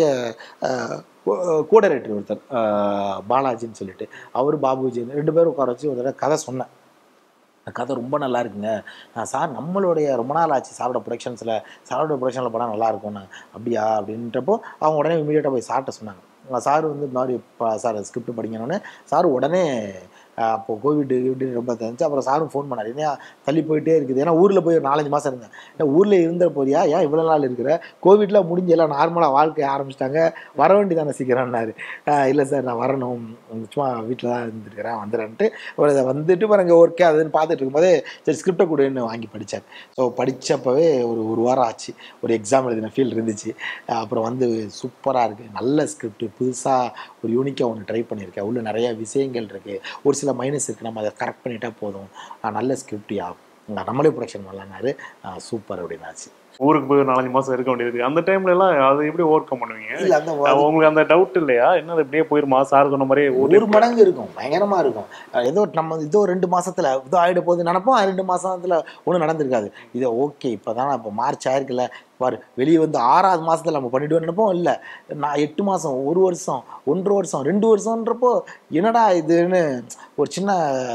Speaker 2: கோ டைரக்டர் ஒருத்தர் பாலாஜின்னு சொல்லிட்டு, அவர் பாபுஜின்னு ரெண்டு பேரும் உட்கார வச்சு ஒரு தடவை கதை சொன்னேன். கதை ரொம்ப நல்லா இருக்குங்க சார், நம்மளுடைய ரொம்ப நாள் ஆச்சு சாரோட ப்ரொடக்ஷன்ஸில், சாரோட ப்ரொடக்ஷனில் படம் நல்லா இருக்கும்னு. அப்படியா அப்படின்றப்போ அவங்க உடனே இமீடியட்டாக போய் சார்கிட்ட சொன்னாங்க. சார் வந்து இந்த மாதிரி சார் ஸ்கிரிப்ட் படிக்கணும்னு சார் உடனே அப்போது கோவிட் இப்படின்னு ரொம்ப தெரிஞ்சு அப்புறம் சாரும் ஃபோன் பண்ணார், ஏன்னா தள்ளி போயிட்டே இருக்குது, ஏன்னா ஊரில் போய் ஒரு நாலஞ்சு மாதம் இருந்தேன், ஏன்னா ஊரில் இருந்த போதியா ஏன் இவ்வளோ நாள் இருக்கிற, கோவிட்லாம் முடிஞ்சு எல்லாம் நார்மலாக வாழ்க்கையை ஆரம்பிச்சிட்டாங்க, வர வேண்டி தானே சீக்கிரம்னாரு. இல்லை சார் நான் வரணும், சும்மா வீட்டில் தான் இருந்துருக்கிறேன் வந்துடுறேன்ட்டு ஒரு இதை வந்துட்டு பாருங்க ஓகே அதுன்னு பார்த்துட்டு இருக்கும்போதே சரி ஸ்கிரிப்டை கொடுன்னு வாங்கி படித்தார். ஸோ படித்தப்பவே ஒரு ஒரு வாரம் ஆச்சு, ஒரு எக்ஸாம் எழுதின ஃபீல் இருந்துச்சு. அப்புறம் வந்து சூப்பராக இருக்குது, நல்ல ஸ்கிரிப்ட், புதுசாக ஒரு யூனிக்காக ஒன்று ட்ரை பண்ணியிருக்கேன், உள்ள நிறையா விஷயங்கள் இருக்குது, ஒரு சில மைனஸ் இருக்குது, நம்ம அதை கரெக்ட் பண்ணிட்டா போதும், நல்ல ஸ்கிரிப்ட் ஆகும், நம்மளே ப்ரொடக்ஷன் பண்ணலான்னாரு. சூப்பர் அப்படின்னாச்சு.
Speaker 1: ஊருக்கு போய் நாலஞ்சு மாதம் இருக்க வேண்டியது, அந்த டைம்ல எல்லாம் அதை எப்படி ஓவர் கம் பண்ணுவீங்க? இல்லை அந்த உங்களுக்கு அந்த டவுட் இல்லையா, என்ன இப்படியே போயிருமா சார் சொன்ன மாதிரி
Speaker 2: ஒரு மடங்கு இருக்கும், பயங்கரமாக இருக்கும். ஏதோ நம்ம இதோ ரெண்டு மாதத்தில் இதோ ஆகிட போகுது நினைப்போம், ரெண்டு மாதத்தில் ஒன்றும் நடந்திருக்காது. இதை ஓகே இப்போ தானே இப்போ மார்ச் ஆயிருக்குல்ல பாரு வெளியே வந்து ஆறாவது மாதத்தில் நம்ம பண்ணிவிடுவோம் நினைப்போம். இல்லை நான் எட்டு மாதம் ஒரு வருஷம் ஒன்றரை வருஷம் ரெண்டு வருஷன்றப்போ என்னடா இதுன்னு ஒரு சின்ன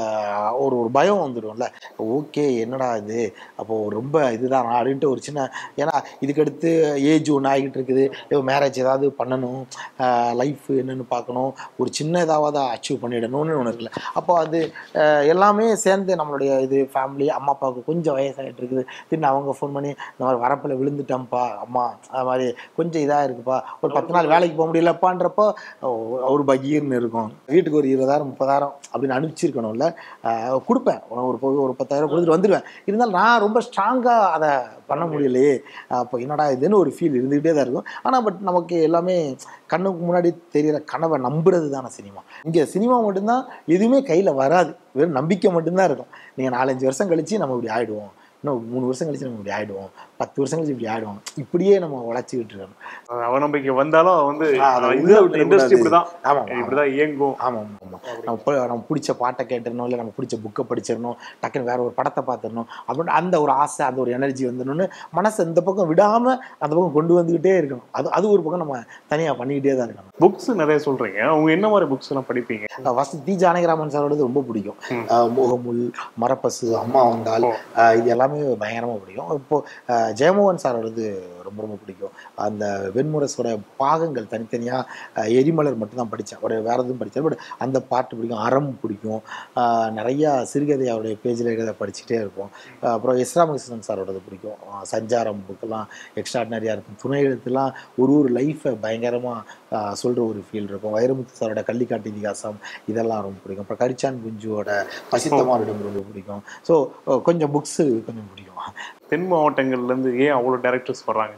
Speaker 2: ஒரு ஒரு பயம் வந்துடும்ல. ஓகே என்னடா இது அப்போது ரொம்ப இதுதான் அப்படின்ட்டு ஒரு சின்ன, ஏன்னா இதுக்கடுத்து ஏஜ் ஒன்று ஆகிட்டு இருக்குது, மேரேஜ் ஏதாவது பண்ணணும், லைஃப் என்னென்னு பார்க்கணும், ஒரு சின்ன ஏதாவது அச்சீவ் பண்ணிடணும்னு ஒன்று இருக்குல்ல. அப்போ அது எல்லாமே சேர்ந்து நம்மளுடைய இது ஃபேமிலி, அம்மா அப்பாவுக்கு கொஞ்சம் வயசாகிட்டு இருக்குது, தின்னு அவங்க ஃபோன் பண்ணி இந்த மாதிரி வரப்பில் விழுந்துட்டோம்ப்பா அம்மா, அது மாதிரி கொஞ்சம் இதாக இருக்குப்பா, ஒரு பத்து நாள் வேலைக்கு போக முடியலப்பான்றப்போ ஒரு பகீர்னு இருக்கும். வீட்டுக்கு ஒரு இருபதாயிரம் முப்பதாயிரம் அப்படின்னு அனுப்பிச்சிருக்கணும்ல, கொடுப்பேன் ஒரு ஒரு பத்தாயிரம் கொடுத்துட்டு வந்துடுவேன். இருந்தாலும் நான் ரொம்ப ஸ்ட்ராங்காக அதை பண்ண முடியலையே, அப்போ என்னடா இதுன்னு ஒரு ஃபீல் இருந்துகிட்டே தான் இருக்கும். ஆனால் பட் நமக்கு எல்லாமே கண்ணுக்கு முன்னாடி தெரிகிற கனவை நம்புறது தானே சினிமா. இங்கே சினிமா மட்டும்தான் எதுவுமே கையில் வராது, வெறும் நம்பிக்கை மட்டும்தான் இருக்கும். நீங்கள் நாலஞ்சு வருஷம் கழித்து நம்ம இப்படி ஆகிடுவோம், இன்னும் மூணு வருஷம் கழிச்சு நம்ம இப்படி ஆகிடுவோம், பத்து வருஷம் கழிச்சு இப்படி ஆகிடுவோம், இப்படியே நம்ம உழைச்சிக்கிட்டு இருக்கணும்.
Speaker 1: அவநம்பிக்கை வந்தாலும் வந்து இண்டஸ்ட்ரி இப்படிதான், ஆமாம் இப்படிதான் இயங்கும்.
Speaker 2: ஆமாம் ஆமாம் நம்ம நம்ம பிடிச்ச பாட்டை கேட்டுடணும், இல்லை நம்ம பிடிச்ச புக்கை படிச்சிடணும், டக்குன்னு வேற ஒரு படத்தை பார்த்துடணும் அப்படின்னு அந்த ஒரு ஆசை, அந்த ஒரு எனர்ஜி வந்துடணும்னு மனசை இந்த பக்கம் விடாமல் அந்த பக்கம் கொண்டு வந்துக்கிட்டே இருக்கணும். அது அது ஒரு பக்கம் நம்ம தனியாக பண்ணிக்கிட்டே தான் இருக்கணும்.
Speaker 1: புக்ஸ் நிறைய சொல்கிறீங்க, அவங்க என்ன மாதிரி புக்ஸ் எல்லாம் படிப்பீங்க?
Speaker 2: ஃபர்ஸ்ட் தி ஜானகிராமன் சாரோடது ரொம்ப பிடிக்கும். முகமுல், மரப்பசு, அம்மா வந்தால், இது எல்லாமே எல்லாமே பயங்கரமாக பிடிக்கும். இப்போது ஜெயமோகன் சார் வந்து ரொம்ப ரொம்ப பிடிக்கும். அந்த வெண்முரசோட பாகங்கள் தனித்தனியாக எரிமலர் மட்டும்தான் படித்தேன், ஒரு வேறு எதுவும் படித்தேன். பட் அந்த பாட்டு பிடிக்கும். அறம் பிடிக்கும். நிறையா சிறுகதை அவருடைய பேஜில் இருக்கிறத படிச்சுட்டே இருப்போம். அப்புறம் எஸ் ராமகிருஷ்ணன் சாரோடது பிடிக்கும். சஞ்சாரம் புக்கெல்லாம் எக்ஸ்ட்ராடினரியாக இருக்கும். துணை எழுத்துலாம் ஒரு ஒரு லைஃப்பை பயங்கரமாக சொல்கிற ஒரு ஃபீல் இருக்கும். வைரமுத்து சாரோட கள்ளிக்காட்டு இதிகாசம் இதெல்லாம் ரொம்ப பிடிக்கும். அப்புறம் கரிச்சான் குஞ்சுவோட பசித்தமாரிடம் ரொம்ப பிடிக்கும். ஸோ கொஞ்சம் புக்ஸு கொஞ்சம் பிடிக்கும்.
Speaker 1: தென் மாவட்டங்கள்லேருந்து ஏன் அவ்வளோ டேரக்டர்ஸ் வர்றாங்க?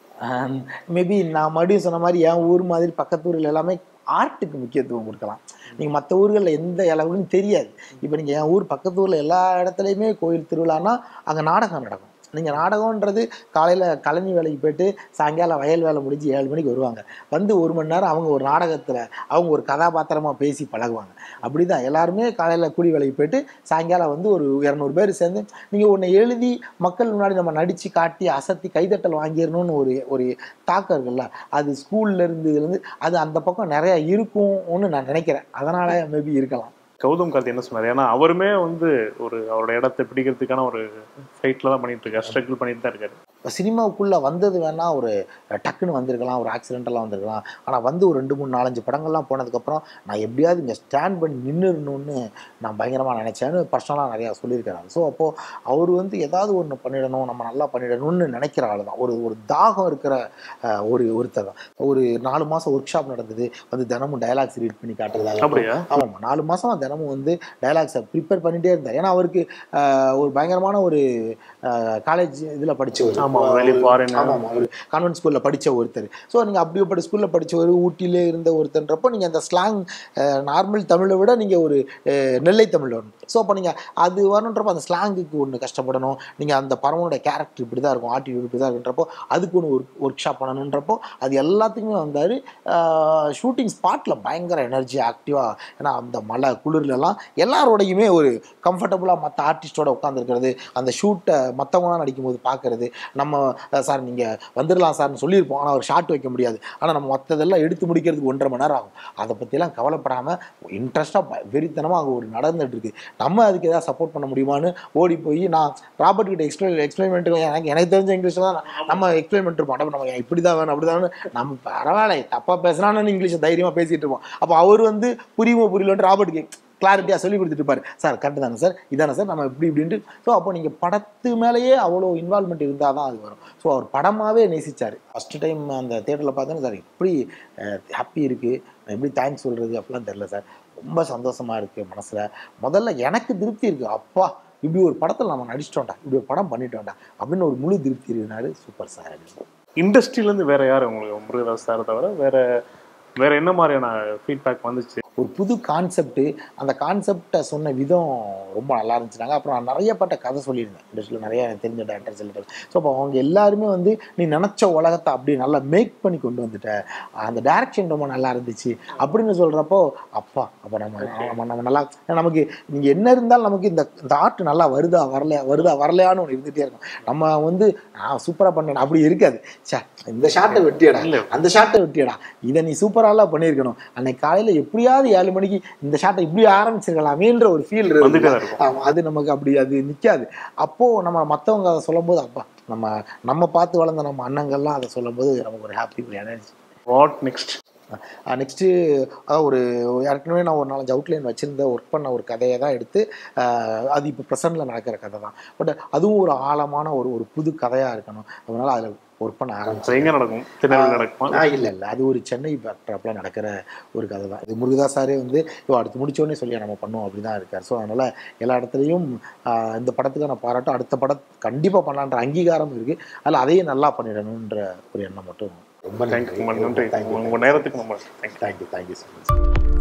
Speaker 2: மேபி நான் மறுபடியும் சொன்ன மாதிரி என் ஊர் மாதிரி பக்கத்து ஊரில் எல்லாமே ஆர்ட்டுக்கு முக்கியத்துவம் கொடுக்கலாம். நீங்கள் மற்ற ஊர்களில் எந்த அளவுன்னு தெரியாது. இப்போ நீங்கள் என் ஊர் பக்கத்து ஊரில் எல்லா இடத்துலையுமே கோயில் திருவிழான்னா அங்கே நாடகம் நடக்கும். நீங்கள் நாடகன்றது காலையில் கழனி வேலைக்கு போய்ட்டு சாயங்காலம் வயல் வேலை முடிஞ்சு ஏழு மணிக்கு வருவாங்க. வந்து ஒரு மணி நேரம் அவங்க ஒரு நாடகத்தில் அவங்க ஒரு கதாபாத்திரமாக பேசி பழகுவாங்க. அப்படி தான் எல்லாருமே காலையில் கூலி வேலைக்கு போய்ட்டு சாயங்காலம் வந்து ஒரு இரநூறு பேர் சேர்ந்து நீங்கள் ஒன்று எழுதி மக்கள் முன்னாடி நம்ம நடித்து காட்டி அசத்தி கைதட்டல் வாங்கிடணும்னு ஒரு ஒரு தாக்கம் இருக்குல்ல, அது ஸ்கூல்லேருந்து இதுலேருந்து அது அந்த பக்கம் நிறையா இருக்கும்னு நான் நினைக்கிறேன். அதனால் மேபி இருக்கலாம்.
Speaker 1: கௌதம் கார்த்தி என்ன சொன்னார்? ஏன்னா அவருமே வந்து ஒரு அவரோட இடத்தை பிடிக்கிறதுக்கான ஒரு ஃபைட்டில் தான் பண்ணிட்டு இருக்காரு, ஸ்ட்ரகிள் பண்ணிட்டு தான் இருக்காரு.
Speaker 2: இப்போ சினிமாவுக்குள்ளே வந்தது வேணால் ஒரு டக்குன்னு வந்திருக்கலாம், ஒரு ஆக்சிடென்டெல்லாம் வந்திருக்கலாம். ஆனால் வந்து ஒரு ரெண்டு மூணு நாலஞ்சு படங்கள்லாம் போனதுக்கப்புறம் நான் எப்படியாவது இங்கே ஸ்டாண்ட் பண்ணி நின்றுடணும்னு நான் பயங்கரமாக நினச்சேன்னு பர்சனலாக நிறையா சொல்லியிருக்கிறாங்க. ஸோ அப்போது அவர் வந்து ஏதாவது ஒன்று பண்ணிடணும், நம்ம நல்லா பண்ணிடணும்னு நினைக்கிற ஆள் தான். ஒரு ஒரு தாகம் இருக்கிற ஒரு ஒருத்தர் தான். ஒரு நாலு மாதம் ஒர்க் ஷாப் நடந்தது, வந்து தினமும் டைலாக்ஸ் ரீட் பண்ணி காட்டுறதாக. ஆமாம், நாலு மாதம் தினமும் வந்து டைலாக்ஸை ப்ரிப்பேர் பண்ணிகிட்டே இருந்தார். ஏன்னா அவருக்கு ஒரு பயங்கரமான ஒரு காலேஜ் இதில் படித்தவர், கான்வென்ட் ஸ்கூலில் படித்த ஒருத்தர். ஸோ நீங்கள் அப்படிப்பட்ட ஸ்கூலில் படித்தவர், ஊட்டியிலே இருந்த ஒருத்தன்றப்போ நீங்கள் அந்த ஸ்லாங் நார்மல் தமிழை விட நீங்கள் ஒரு நெல்லை தமிழ் வரணும். ஸோ அப்போ நீங்கள் அது வரணுன்றப்போ அந்த ஸ்லாங்குக்கு ஒன்று கஷ்டப்படணும். நீங்கள் அந்த பரவனோட கேரக்டர் இப்படி தான் இருக்கும், ஆட்டிடியூட் இப்படி தான் இருக்குன்றப்போ அதுக்கு ஒன்று ஒரு ஒர்க் ஷாப் பண்ணணுன்றப்போ அது எல்லாத்துக்குமே வந்தார். ஷூட்டிங் ஸ்பாட்டில் பயங்கர எனர்ஜி ஆக்டிவாக, ஏன்னா அந்த மழை குளிர்லலாம் எல்லாரோடையுமே ஒரு கம்ஃபர்டபுளாக மற்ற ஆர்டிஸ்டோட உட்காந்துருக்கிறது, அந்த ஷூட்டை மற்றவங்களாம் நடிக்கும்போது பார்க்குறது. நம்ம சார் நீங்கள் வந்துடலாம் சார்னு சொல்லியிருப்போம், ஆனால் ஒரு ஷாட் வைக்க முடியாது. ஆனால் நம்ம மற்றதெல்லாம் எடுத்து முடிக்கிறதுக்கு ஒன்றரை மணி நேரம் ஆகும். அதை பற்றிலாம் கவலைப்படாமல் இன்ட்ரெஸ்ட்டாக வெறித்தனமாக அங்கே ஒரு நடந்துட்டு இருக்கு. நம்ம அதுக்கு எதாவது சப்போர்ட் பண்ண முடியுமான்னு ஓடி போய் நான் ராபர்ட் கிட்ட எக்ஸ்பிளைன் எக்ஸ்பிளைன் பண்ணிட்டு எனக்கு எனக்கு தெரிஞ்ச இங்கிலீஷில் தான் நம்ம எக்ஸ்பிளைன் பண்ணிருப்போம். அப்போ நம்ம இப்படி தான் வேணும் அப்படி தான் வேணும், நம்ம பரவாயில்ல தப்பாக பேசுனான்னு இங்கிலீஷை தைரியமாக பேசிகிட்டு இருப்போம். அப்போ அவர் வந்து புரியுமோ புரியலன்ட்டு ராபர்ட்டுக்கு கிளாரிட்டியாக சொல்லி கொடுத்துட்டு இருப்பார். சார் கரெக்டு தானே சார், இதானே சார், நம்ம இப்படி இப்படின்ட்டு. ஸோ அப்போ நீங்கள் படத்து மேலேயே அவ்வளோ இன்வால்மெண்ட் இருந்தால் தான் அது வரும். ஸோ அவர் படமாகவே நேசித்தார். ஃபஸ்ட்டு டைம் அந்த தேட்டரில் பார்த்தோன்னா சார் எப்படி ஹாப்பி இருக்குது, நான் எப்படி தேங்க்ஸ் சொல்கிறது அப்படிலாம் தெரில சார், ரொம்ப சந்தோஷமாக இருக்குது மனசில். முதல்ல எனக்கு திருப்தி இருக்குது, அப்பா இப்படி ஒரு படத்தில் நம்ம நடிச்சிட்டோம்டா, இப்படி ஒரு படம் பண்ணிட்டோம்டா அப்படின்னு ஒரு முழு திருப்தி இருக்கிறாரு. Super sir.
Speaker 1: இண்டஸ்ட்ரியிலேருந்து வேறு யார் உங்களுக்கு முருகதாஸ் சார் தவிர வேறு வேறு என்ன மாதிரியான ஃபீட்பேக் வந்துச்சு?
Speaker 2: ஒரு புது கான்செப்ட்டு, அந்த கான்செப்டை சொன்ன விதம் ரொம்ப நல்லா இருந்துச்சுனாங்க. அப்புறம் நான் நிறைய பட்ட கதை சொல்லியிருந்தேன் இண்டஸ்ட்ரியில், நிறைய தெரிஞ்ச டேரக்டர்ஸ் சொல்லிட்டு. ஸோ அப்போ அவங்க எல்லாருமே வந்து நீ நினச்ச உலகத்தை அப்படி நல்லா மேக் பண்ணி கொண்டு வந்துட்ட, அந்த டேரக்ஷன் ரொம்ப நல்லா இருந்துச்சு அப்படின்னு சொல்கிறப்போ அப்பா அப்போ நம்ம நம்ம நம்ம நல்லா நமக்கு நீங்கள் என்ன இருந்தாலும் நமக்கு இந்த இந்த ஆர்ட் நல்லா வருதா வரலையா வருதா வரலையான்னு ஒன்று இருந்துகிட்டே இருக்கும். நம்ம வந்து நான் சூப்பராக பண்ணேன் அப்படி இருக்காது. சே இந்த ஷாட்டை வெட்டியடா, அந்த ஷாட்டை வெட்டியடா, இதை நீ சூப்பராலாம் பண்ணியிருக்கணும், அன்னைக்கு காலையில் எப்படியாவது ஏழு மணிக்கு இந்த ஷாட்டை இப்படி ஆரம்பிச்சிருக்கலாமேன்ற ஒரு ஃபீல் இருக்கு. அது நமக்கு அப்படி அது நிற்காது. அப்போது நம்ம மற்றவங்க அதை சொல்லும் போது அப்பா நம்ம நம்ம பார்த்து வளர்ந்த நம்ம அண்ணங்கள்லாம் அதை சொல்லும் போது நமக்கு ஒரு ஹாப்பி ஒரு எனர்ஜி.
Speaker 1: What next?
Speaker 2: நெக்ஸ்ட்டு ஒரு ஏற்கனவே நான் ஒரு நாலஞ்சு அவுட்லைன் வச்சுருந்த ஒர்க் பண்ண ஒரு கதையை தான் எடுத்து அது இப்போ ப்ரெசென்ட்டில் நடக்கிற கதை தான். பட் அதுவும் ஒரு ஆழமான ஒரு ஒரு புது கதையாக இருக்கணும். அதனால் அதில் ஒர்க் பண்ண ஆரம்பிச்சு.
Speaker 1: எங்கே நடக்கும்? திருநெல்வேலி நடக்குமா?
Speaker 2: இல்லை இல்லை, அது ஒரு சென்னை பேக்ட்ராப்பில் நடக்கிற ஒரு கதை தான். இது முருகதாஸ் சாரே வந்து இப்போ அடுத்து முடிச்சோடனே சொல்லி நம்ம பண்ணோம் அப்படி தான் இருக்கார். ஸோ அதனால் எல்லா இடத்துலையும் இந்த படத்துக்கான பாராட்டும், அடுத்த படம் கண்டிப்பாக பண்ணலான்ற அங்கீகாரம் இருக்குது. அதில் அதையும் நல்லா பண்ணிடணுன்ற ஒரு எண்ணம் மட்டும்.
Speaker 1: ரொம்ப நன்றி. உங்கள் நேரத்துக்கு ரொம்ப thank you.
Speaker 2: Thank you thank you so much.